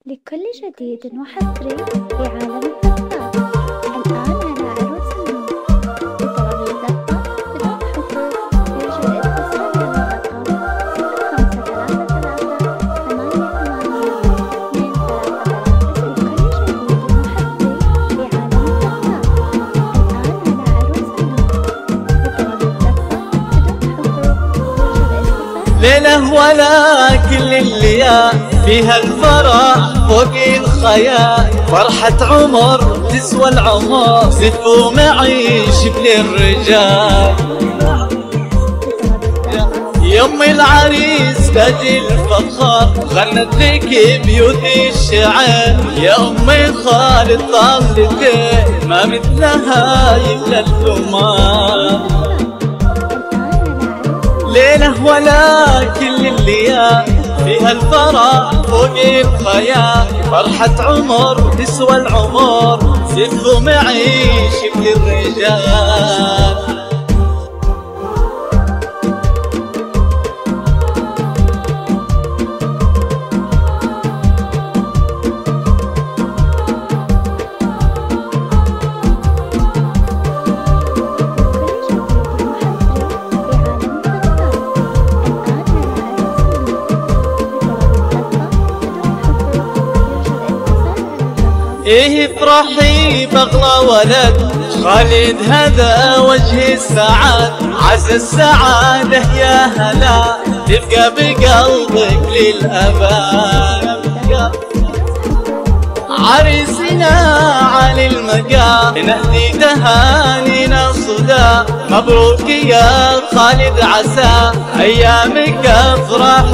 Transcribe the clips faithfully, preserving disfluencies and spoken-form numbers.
لكل جديد وحصري في عالم الدقة. الآن على عروس النور بطلب الدقة بدون حقوق. يرجى الاتصال على الرقم صفر خمسة ثلاثة ثلاثة ثمانية ثمانية اثنين ثلاثة ثلاثة. لكل جديد وحصري في عالم الدقة. الآن على عروس النور بطلب الدقة بدون حقوق. يرجى الاتصال. ليلة ولا كل الليال فيها الفرح فوق الخيال، فرحة عمر تسوى العمر، زفوا معيش للرجال. يم العريس تاج الفخر غنت لك بيوت الشعر، يا أمي خالد طلتين ما مثلها يملى الثمار. ليلة ولا كل الليال فيها الفرح فوق الخيال، فرحة عمر تسوى العمر، زفوا معيش للرجال. ايه افرحي بغلى ولد خالد هذا وجه السعاد، عسى السعادة يا هلا تبقى بقلبك للأبد. عريسنا على المقام نهدي تهانينا صدى، مبروك يا خالد عسى ايامك افراح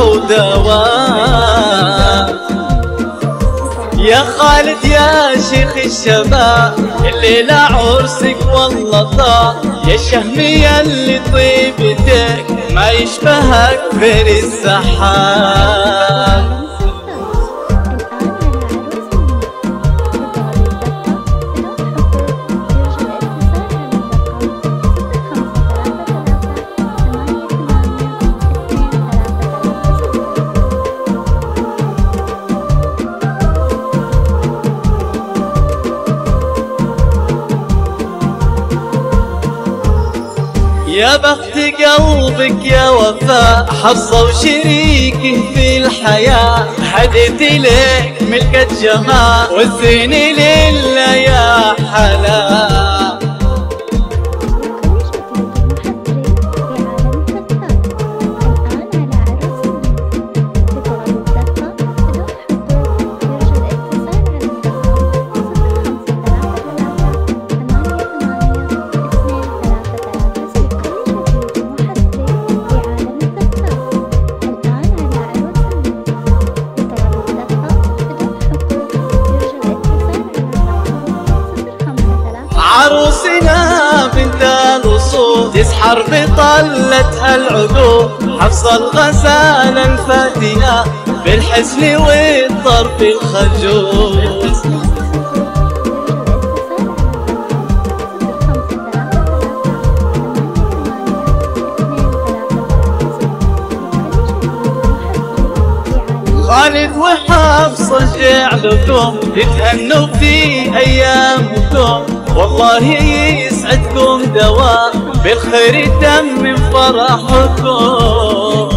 ودوام. يا خالد يا شيخ الشباب الليلة عرسك والله طاب، يا شهمي اللي طيبتك ما يشبهك غير السحاب. يا بخت قلبك يا وفاء حظه وشريكه في الحياة، حدث لك ملكة جمال والزين لله يا حلا. عروسنا بنت الوصول تسحر بطلتها العقول، حفصة الغزالة الفاتنة بالحسن والطرف الخجول. خالد وحفصة جعلكم تتهنوا في أيامكم، والله يسعدكم دوام بالخير يتمم فرحكم.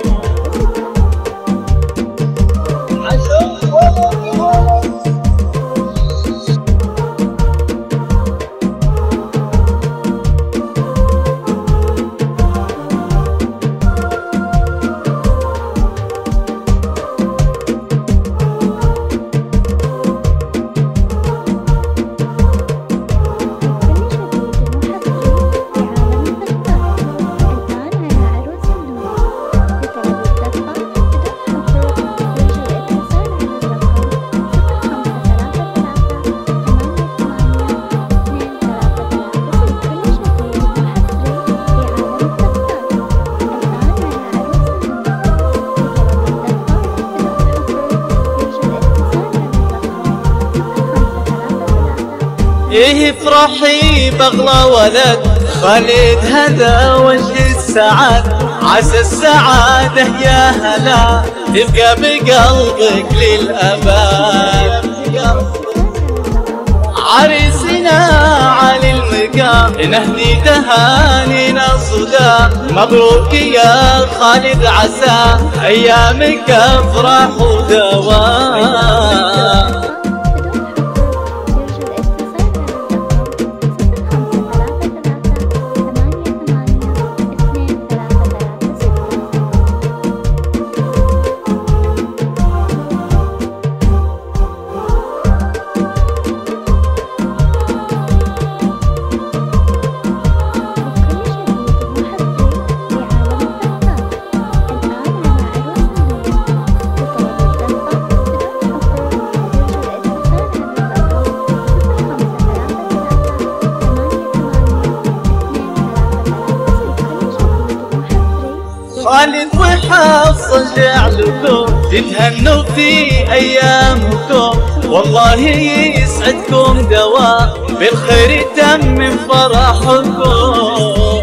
ايه افرحي بغلى ولد خالد هذا وجه السعاد، عسى السعادة يا هلا تبقى بقلبك للأبد. عريسنا على المقام نهدي تهانينا صدى، مبروك يا خالد عسى أيامك أفراح ودوام. خالد وحفصة جعلكم تتهنوا في أيامكم، والله يسعدكم دوام بالخير يتمم فرحكم.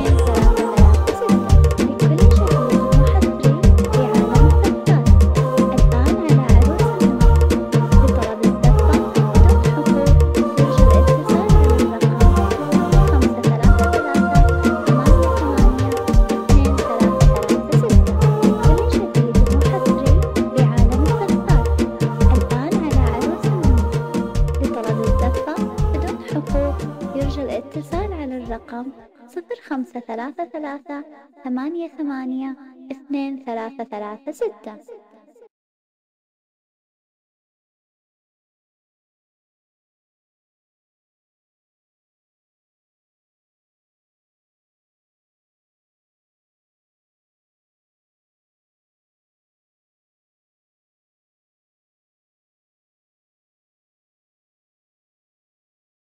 يرجى الاتصال على الرقم صفر خمسة ثلاثة ثلاثة ثمانية ثمانية اثنين ثلاثة ثلاثة ستة.